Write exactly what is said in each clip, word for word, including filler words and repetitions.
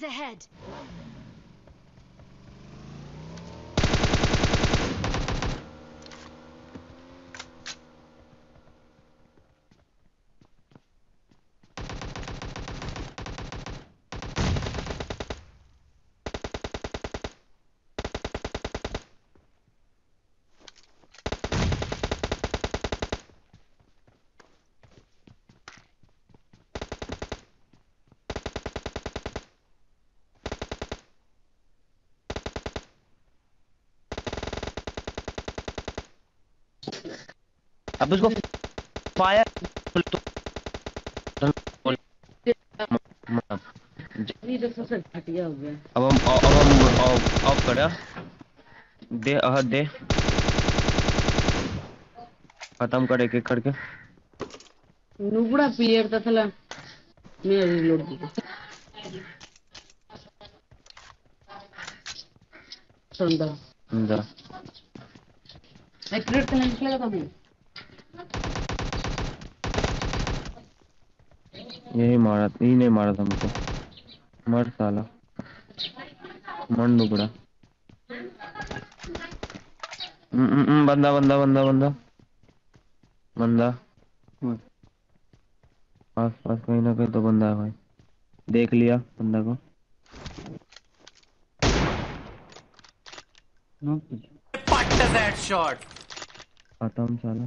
Enemies ahead! अब उसको fire अब हम अब हम ऑफ करा दे अहद दे खत्म कर एक एक करके नुबड़ा प्लेयर था थला मैं रिलोड दी संदा जा एक क्रेट कनेक्ट किया था मैं यही मारा यही नहीं मारा था हमको मर साला मन नुबड़ा हम्म, हम्म, हम्म, बंदा बंदा बंदा बंदा बंदा आस पास कहीं ना कहीं तो बंदा है भाई देख लिया बंदा को खत्म साला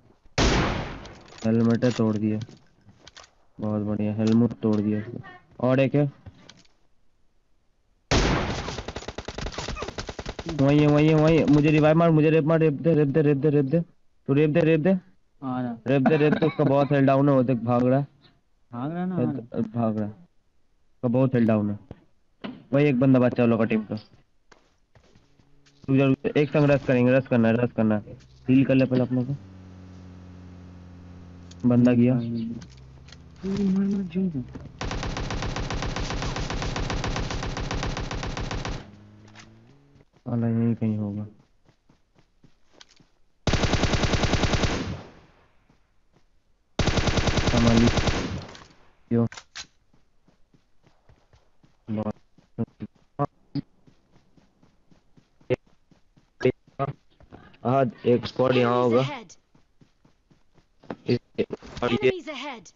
हेलमेट तोड़ दिया बहुत बढ़िया हेलमेट तोड़ दिया उसने और एक है वही है वही है वही है। मुझे रिवाइव मार मुझे रेप मार रेप दे रेप दे रेप दे रेप दे तू रेप दे रेप दे हां रेप दे रेप दे उसका बहुत हेल डाउन है वो देख भाग रहा है भाग रहा ना हेल्थ- भाग रहा है उसका बहुत हेल डाउन है वही एक बंदा बच्चा लोग का टीम का तू जरूर एक संग रस करेंगे रस करना है रस करना है हील कर ले पहले अपने को बंदा गया साला यही कहीं होगा संभाली क्यों बहुत आज एक स्क्वाड यहाँ Enemies होगा ahead! इस और ये Enemies ahead!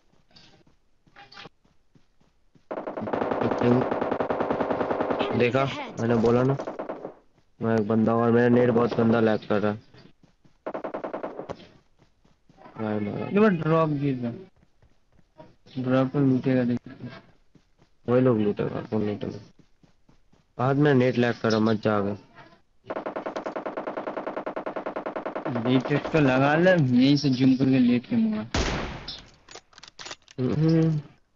Enemies देखा ahead! मैंने बोला ना मैं एक बंदा और मेरा नेट बहुत गंदा लैग कर रहा है भाई मारा ये बार ड्रॉप गिर रहा ड्रॉप पर लूटेगा देख वही लोग लूटेगा कौन लूटेगा आज मैं नेट लैग कर रहा मत जागा लेटेस्ट तो लगा ले यहीं से जूम करके लेट के मुआ हम्म,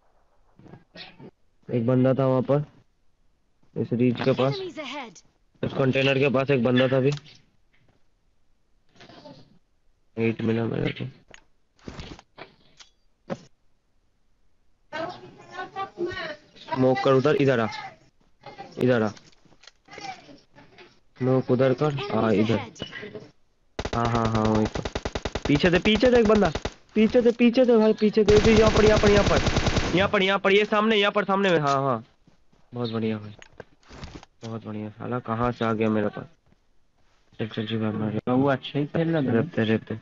एक बंदा था वहां पर इस रीच के पास Enemies ahead! इस कंटेनर के पास एक बंदा था अभी एट मिला मेरे को स्मोक कर उधर इधर आ इधर आ स्मोक उधर कर आ Enemies इधर ahead! हाँ हाँ हाँ वही तो पीछे से पीछे से एक बंदा पीछे से पीछे से भाई पीछे से भी यहाँ पर यहाँ पर यहाँ पर यहाँ पर यहाँ पर ये सामने यहाँ पर सामने में हाँ हाँ बहुत बढ़िया भाई बहुत बढ़िया साला कहाँ से आ गया मेरे पास चल चल जी भाई वो अच्छा ही खेल रहा था रेपते रेपते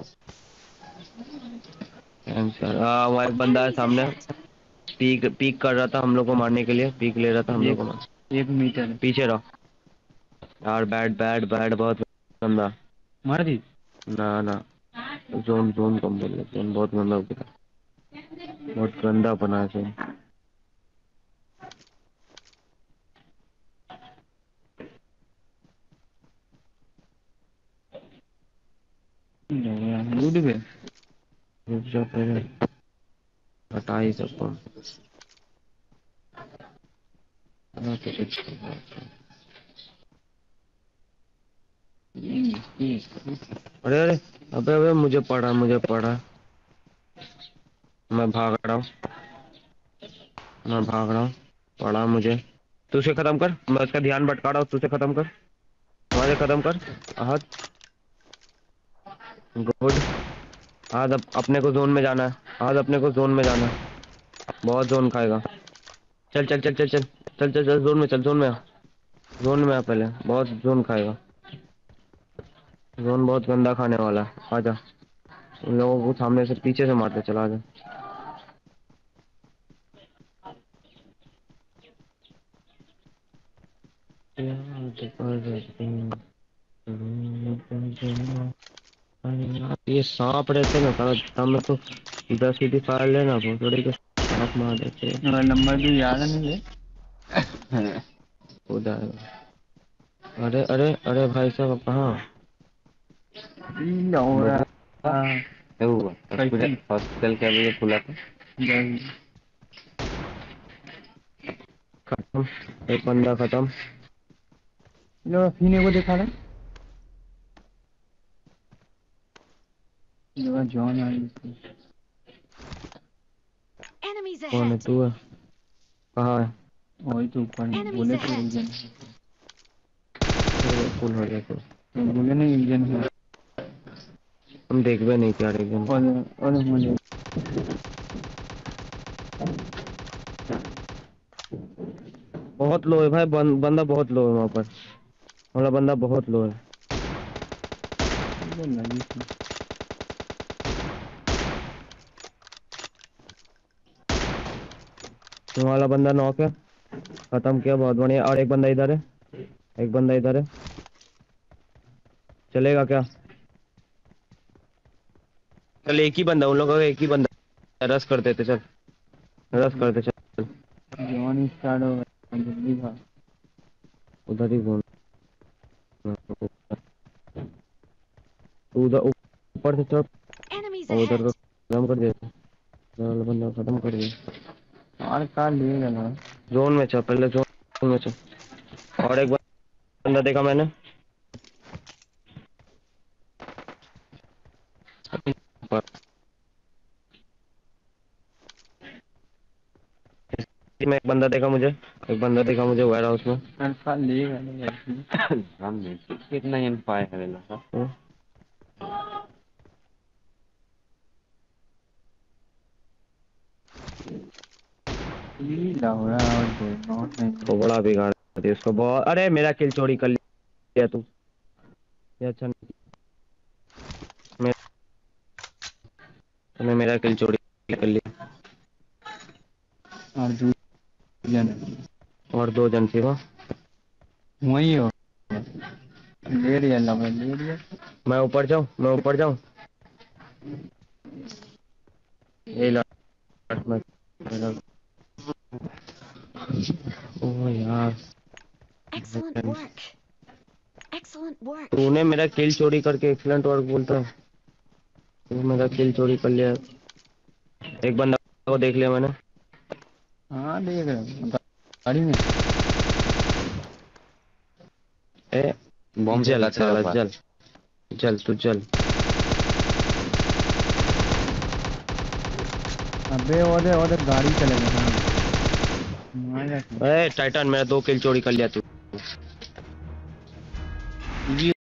थैंक्स यार हाँ वहाँ एक बंदा है Enemies सामने ahead! पीक पीक कर रहा था हम लोग को मारने के लिए पीक ले रहा था हम लोग एक को मार एक मीटर पीछे रहो यार बैड बैड बैड बहुत गंदा मार दी ना ना जोन जोन कम बोल रहे जोन बहुत गंदा हो गया बहुत गंदा बना है जोन लूट गए रुक जाओ पहले हटा ही सबको हाँ, तो कुछ अरे अरे अबे अबे मुझे पड़ा मुझे पड़ा मैं भाग रहा हूँ मैं भाग रहा हूँ पड़ा मुझे तू उसे खत्म कर मैं उसका ध्यान भटका रहा हूँ तू उसे खत्म कर वहां से खत्म कर आहत गुड आज अब अपने को जोन में जाना है आज अपने को जोन में जाना है बहुत जोन खाएगा चल चल चल चल चल चल चल चल जोन में चल, जोन में आ, जोन में आ पहले, बहुत जोन खाएगा, जोन बहुत गंदा खाने वाला है। आजा, उन लोगों को सामने से पीछे से मारते चला, आजा। ये सांप रहते ना सारा सामने, तो दस सीधी फायर लेना वो थोड़ी के सांप मार देते। मेरा नंबर भी याद नहीं है। उधर, अरे अरे अरे भाई साहब कहाँ हॉस्पिटल, हॉस्पिटल क्या बजे खुला था? खत्म, एक बंदा खत्म। लो फीने को दिखा रहा है जॉन आई। Enemies कौन है, ahead. तू है? कहाँ है? वही तो ऊपर Enemies बोले तो ahead. इंजन फुल हो गया तो बोले नहीं इंजन है। हम देख भी नहीं क्या एकदम। और और मुझे बहुत लो है भाई, बं, बंदा बहुत लो है वहाँ पर, हमारा बंदा बहुत लो है। लगी थी। वाला बंदा नॉक है, खत्म किया, बहुत बढ़िया। और एक बंदा इधर है, एक बंदा इधर है, चलेगा क्या? चल एक ही बंदा, उन लोगों का एक ही बंदा, रस कर देते, चल रस करते चल। जॉन स्टार्ट हो गया जल्दी भाग। उधर ही घूम, उधर ऊपर से चढ़, Enemies और उधर का ahead. खत्म कर दिया, उधर वाला बंदा खत्म कर दिया। और कार ले गया जोन में चल, पहले जोन में चल। और एक बंदा देखा मैंने, में एक बंदा देखा मुझे, एक बंदा देखा मुझे वेयर हाउस में। हर साल ले गया हम नहीं कितना एम पाए है ना सर। हो रहा है और कोई नॉट नहीं। तो बड़ा बिगाड़ दिया उसको बहुत। अरे मेरा किल चोरी कर लिया तू, ये अच्छा नहीं, मैं, तूने मेरा किल चोरी कर लिया। और दो जन और दो जन थे वहाँ, वही हो ले लिया लगा ले लिया। मैं ऊपर जाऊँ, मैं ऊपर जाऊँ, ये लास्ट में मेरा, ओ यार, Excellent work. Excellent work. तूने मेरा किल चोरी करके एक्सीलेंट वर्क बोलता है? तू मेरा किल चोरी कर लिया। एक बंदा को देख लिया मैंने, हाँ देख रहा हूँ गाड़ी में। ए बम जल साला, जल जल तू जल। अबे ओदे ओदे गाड़ी चलेगा ना। ए टाइटन, मेरा दो किल चोरी कर लिया तू।